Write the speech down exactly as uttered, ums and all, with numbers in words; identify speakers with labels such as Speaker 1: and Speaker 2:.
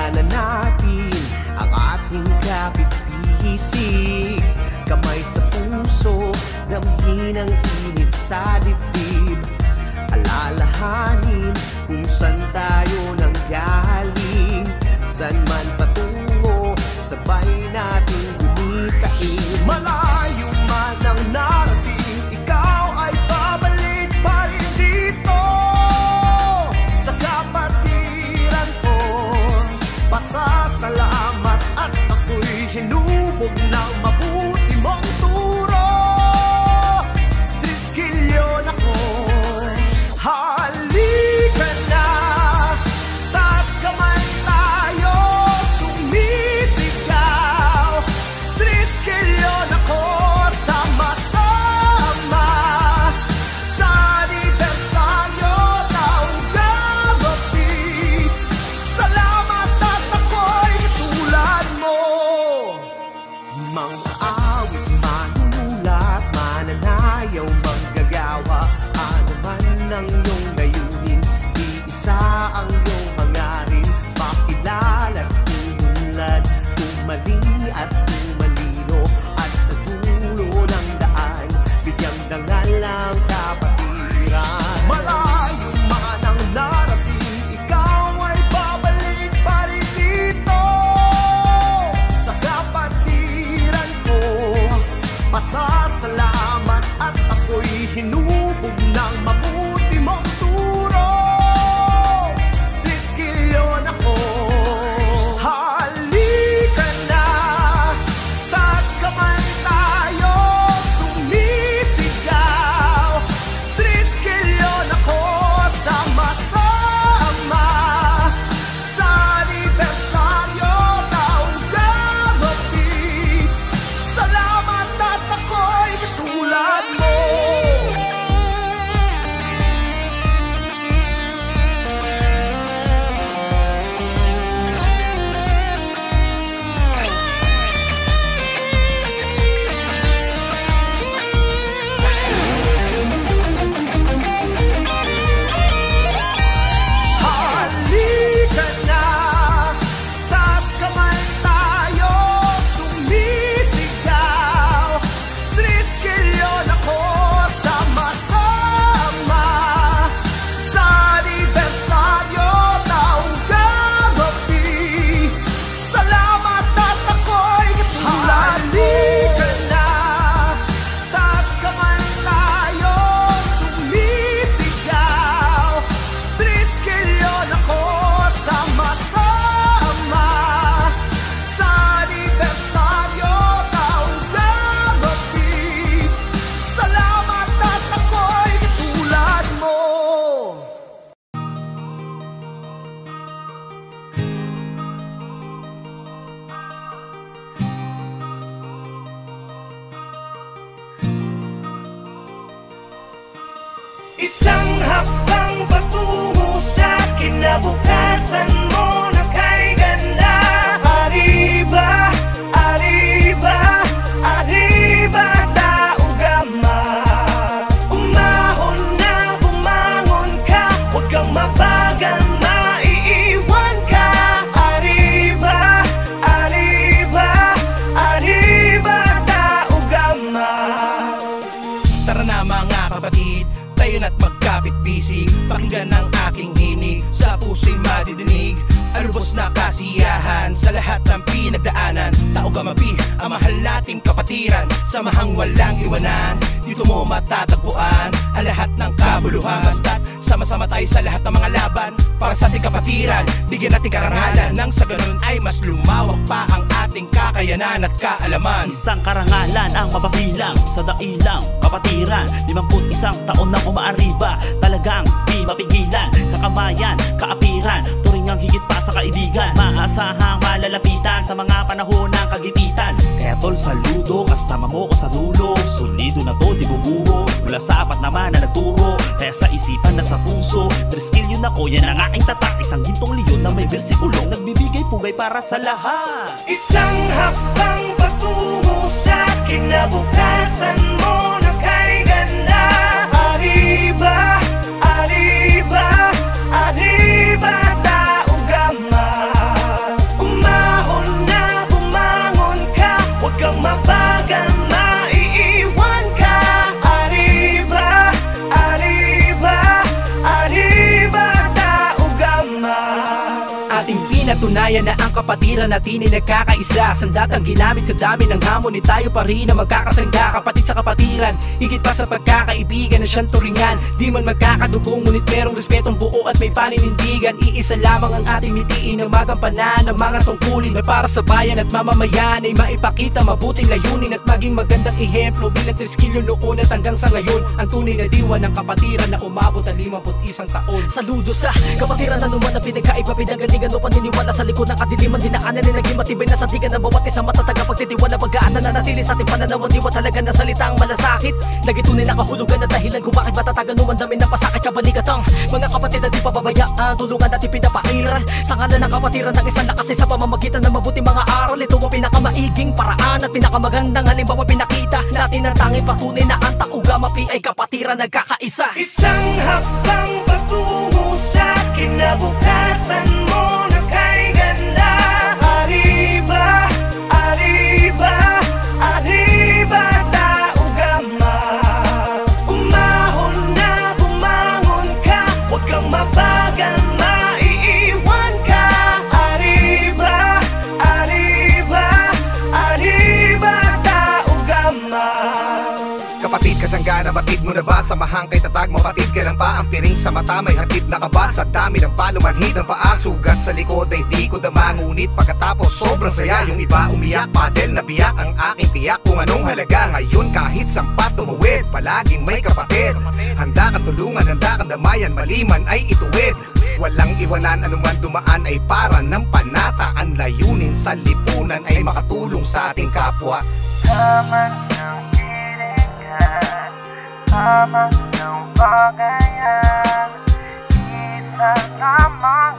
Speaker 1: na natin ang ating kapit-bisig. Kamay sa puso, damhin ang init sa dibdib. Alalahanin kung saan tayo nanggaling, saan man patungo, sabay natin gumitain. Malayo man ang narating, ikaw ay babalik pa rin dito sa kapatiran ko. Pasasalamat at ako'y hinubog ng mabuti mong turo. Triskilyon ako, halika na, taas kamay tayo, sumisigaw. Triskilyon ako, sama-sama sa anibersaryo ng gabi. Salamat at ako'y tulad mo. Mga awit, manunulat, mananayaw, manggagawa, ano man ang iyong layunin, iisa ang iyong hangarin. Makilala't umunlad, tumali at tumalino, at sa dulo ng daan, bigyang dangal ang kapatiran. Malayo man ang narating, ikaw ay babalik pa rin dito sa kapatiran ko. Pasasalamat at ako'y hinubog ng mabuti mong turo. Triskilyon ako, halika na, taas kamay tayo, sumisigaw. Triskilyon ako, sama-sama sa anibersaryo ng gabi. Salamat at ako'y katulad mo. Halika na, taas kamay tayo, sumisigaw. Triskilyon ako, sama-sama sa anibersaryo ng gabi. Salamat at ako'y katulad mo. Halika na, taas kamay tayo, sumisigaw. Triskilyon ako, sama-sama sa anibersaryo ng gabi. Salamat at ako'y katulad mo. Isang hakbang patungo sa kinabukasan mo na kay ganda. Arriba, arriba, arriba, taugama. Umahon na, bumangon ka, huwag kang mabagal, maiiwan ka. Arriba, arriba, arriba, taugama. Tara na mga kapatid, tayo na't magkapit-bisig. Pakinggan ang aking hinig, sa puso'y madidinig. Alubos na kasiyahan sa lahat ng pinagdaanan. Taugamapi, ang mahal nating kapatiran. Samahang walang iwanan, dito mo matatagpuan ang lahat ng kabuluhan. Basta't sama-sama tayo sa lahat ng mga laban para sa ating kapatiran. Bigyan natin karangalan, nang sa ganun ay mas lumawak pa ang ating kakayanan at kaalaman.
Speaker 2: Isang karangalan ang mapapilang sa dailang kapatiran. Limamput isang taon nang umaariba, talagang di mapigilan. Kakamayan, kaapiran, turingang higit pa sa kaibigan. Maasahang malalapitan sa mga panahon ng kagipitan. Kaya tol, saludo, kasama mo ko sa dulo. Solido na to, di bubuho, mula sa apat naman na nagturo. Kaya sa isipan at sa puso, triskilyon ako, yan ang aking tatak. Isang gintong leon na may bersikulong nagbibigay pugay para sa lahat.
Speaker 1: Isang hakbang patungo sa kinabukasan mo na kay ganda. Arriba, arriba, arriba, taugama.
Speaker 3: kapatiran natin ay nagkakaisa. Sandatang ginamit sa dami ng hamon, ni tayo pa rin na magkakasangga. Kapatid sa kapatiran, higit pa sa pagkakaibigan na siyang turingan. Di man magkakadugong, ngunit merong respetong buo at may paninindigan. Iisa lamang ang ating mitiin na magampanan ng mga tungkulin na para sa bayan at mamamayan ay maipakita mabuting layunin at maging magandang ehemplo bilang triskilyo noon at hanggang sa ngayon. Ang tunay na diwa ng kapatiran na umabot ang limampu't isang taon.
Speaker 4: Saludo sa kapatiran na numan ang pinagkaiba, pinagalingan o paniniwala sa likod ng kadiliman. Dinaanan na naging matibay na sandigan ng bawat isang matataga. Pagtitiwala, pagkaan na nanatili sa ating pananaw. Diwa talaga na salitang malasakit, nagitunay na kahulugan at dahilan kung bakit matatagan numan dami ng pasakit kabalikatang mga kapatid na di pababayaan. Tulungan natin pinapairal sa ngalan ng kapatiran ng isang lakas sa pamamagitan ng mabuting mga aral. Ito ang pinakamaiging paraan at pinakamagandang halimbawa pinakita natin ang tanging patunay na ang taugamapi ay kapatiran nagkakaisa.
Speaker 1: Isang hakbang patungo sa kinabukasan mo na kay ganda. Arriba, arriba, arriba, taugama. Umahon na bumangon ka, huwag kang mabagal, maiiwan ka. Arriba, arriba, arriba, taugama.
Speaker 5: Kapatid, kasanggana, batid mo na ba? Samahang kay tatag, mapatid ka lang ba? Ang piring sa mata, may hatid na ka ba? Sa dami ng palumanhid ng paa, sugat sa likod ay di ko dama. Ngunit pagkatapos sobrang saya, yung iba umiyak, padel na biyak. Ang aking tiyak kung anong halaga. Ngayon kahit sampat tumuwid, palaging may kapatid. Handa kang tulungan, handa kang damayan, maliman ay ituwid. Walang iwanan, anuman dumaan ay para ng panata. Ang layunin sa lipunan ay makatulong sa ating kapwa.
Speaker 1: Tama ng hilingan, tama ng bagayan, kita namang